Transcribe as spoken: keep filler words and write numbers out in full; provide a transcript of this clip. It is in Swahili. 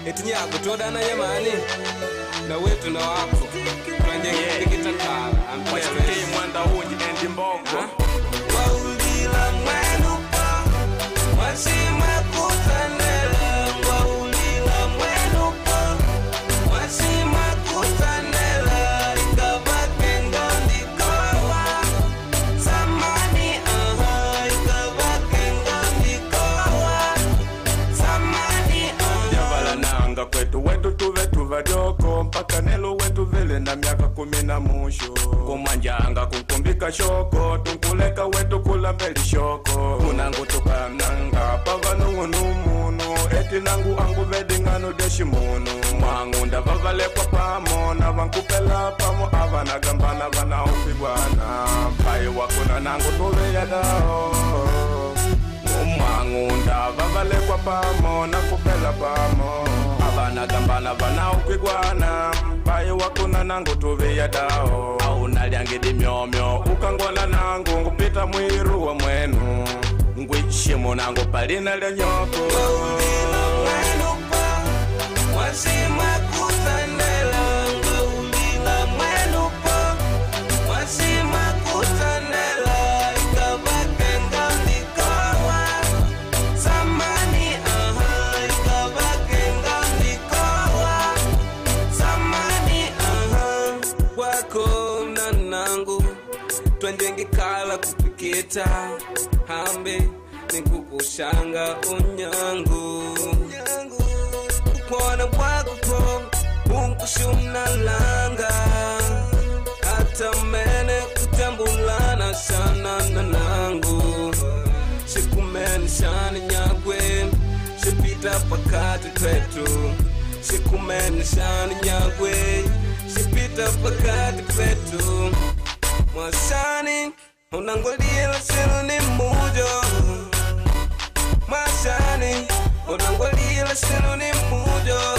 etinya kutoda na yamani na wetu na wako twanje kitakala ambaye mwanda unji endi mbongo waulila mwenu pa wasima kutanela waulila mwenu pa wasima kutanela ikabake ngondi kowa samani aha ikabake ngondi kowa samani aha yavala nanga kwetu wetu tuve tuvadyoko mpaka nelo wetu vile na miaka kumi na musho kumanjanga kukumbika shoko tunkuleka wetu kula mbeli shoko munangu tukananga pavanu unumunu eti nangu angu vedingano deshimunu mwangu ndavavalekwa pamo na vankupela pamo avana gambana vana upigwana pai wakuna nangu tuveyadao mwangu ndavavalekwa pamo na kupela pamo avana gambana vana upigwana pai wakuna nangu tuveyadao au naliangidi myomyo ukangona nangu ngupita mwiru wa mwenu ngwichimo nangu palina lya nyoko waulila mwenu pa wasima kutanela waulila mwenu pa wasima kutanela ikabake ngondi kowa samani aha ikabake ngondi kowa samani aha wako nanangu twanjengikala kupikita hambe nikukushanga unyangu ukwana kwako unkushumnalanga hata mene kutambulana sana nanangu shikumeni shani nyagwe shipita pakati kwetu shikumeni shani nyagwe shipita pakati kwetu mwashani unangolila silo ni mujo mwashani unangolila silo ni mujo